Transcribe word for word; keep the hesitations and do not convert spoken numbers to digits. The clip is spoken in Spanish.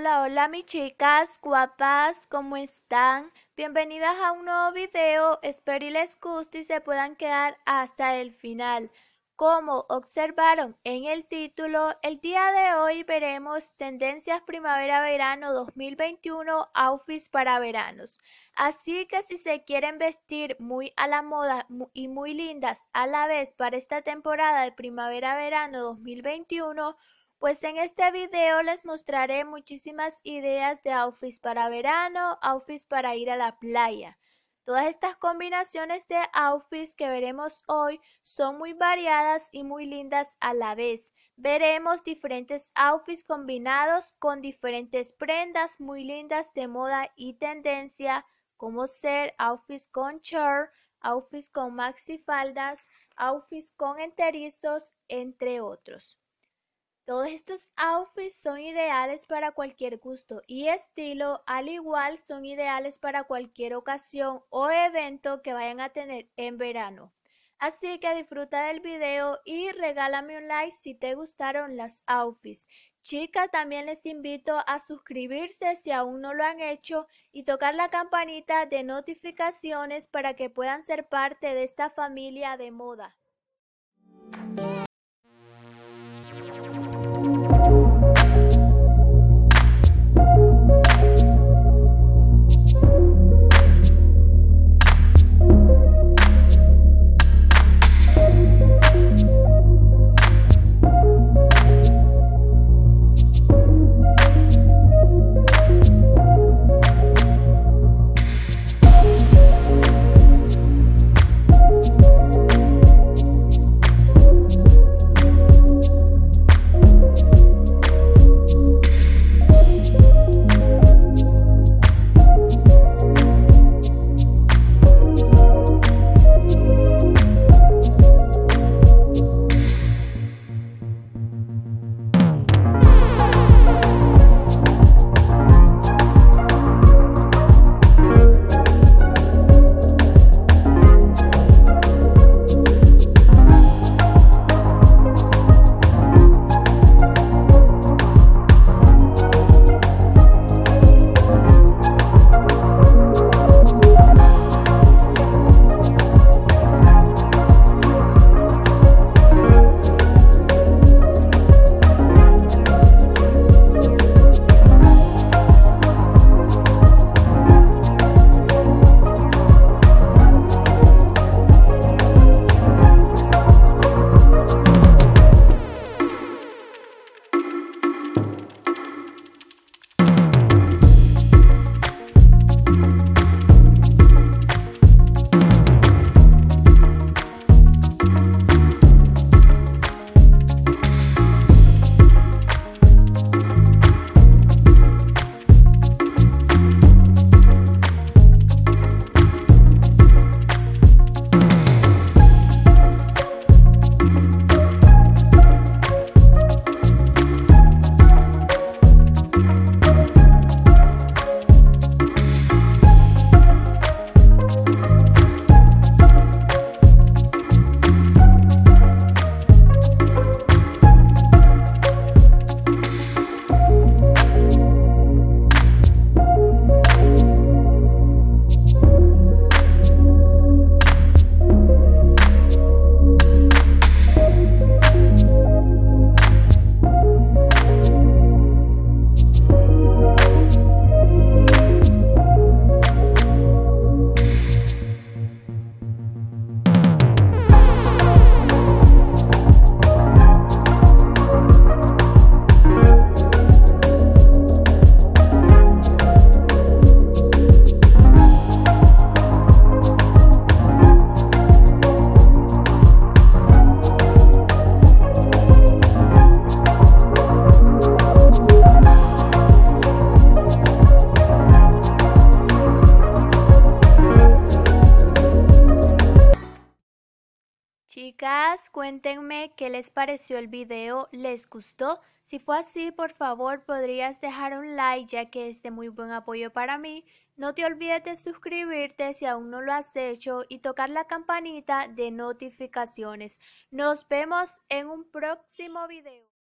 Hola, hola mis chicas guapas, ¿cómo están? Bienvenidas a un nuevo video, espero y les guste y se puedan quedar hasta el final. Como observaron en el título, el día de hoy veremos tendencias primavera-verano dos mil veintiuno, outfits para veranos. Así que si se quieren vestir muy a la moda y muy lindas a la vez para esta temporada de primavera-verano dos mil veintiuno, pues en este video les mostraré muchísimas ideas de outfits para verano, outfits para ir a la playa. Todas estas combinaciones de outfits que veremos hoy son muy variadas y muy lindas a la vez. Veremos diferentes outfits combinados con diferentes prendas muy lindas de moda y tendencia, como ser outfits con short, outfits con maxifaldas, outfits con enterizos, entre otros. Todos estos outfits son ideales para cualquier gusto y estilo, al igual son ideales para cualquier ocasión o evento que vayan a tener en verano. Así que disfruta del video y regálame un like si te gustaron las outfits. Chicas, también les invito a suscribirse si aún no lo han hecho y tocar la campanita de notificaciones para que puedan ser parte de esta familia de moda. Chicas, cuéntenme qué les pareció el video, ¿les gustó? Si fue así, por favor, podrías dejar un like ya que es de muy buen apoyo para mí. No te olvides de suscribirte si aún no lo has hecho y tocar la campanita de notificaciones. Nos vemos en un próximo video.